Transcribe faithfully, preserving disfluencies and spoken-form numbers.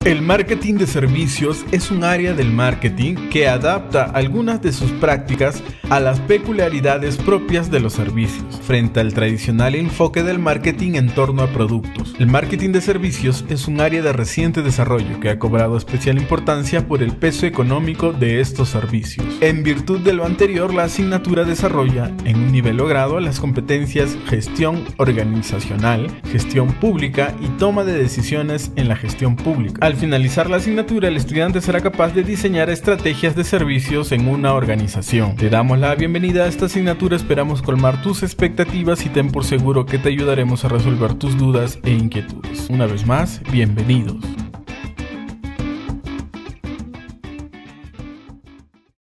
El marketing de servicios es un área del marketing que adapta algunas de sus prácticas a las peculiaridades propias de los servicios, frente al tradicional enfoque del marketing en torno a productos. El marketing de servicios es un área de reciente desarrollo que ha cobrado especial importancia por el peso económico de estos servicios. En virtud de lo anterior, la asignatura desarrolla, en un nivel logrado, las competencias gestión organizacional, gestión pública y toma de decisiones en la gestión pública. Al finalizar la asignatura, el estudiante será capaz de diseñar estrategias de servicios en una organización. Te damos la bienvenida a esta asignatura, esperamos colmar tus expectativas y ten por seguro que te ayudaremos a resolver tus dudas e inquietudes. Una vez más, bienvenidos.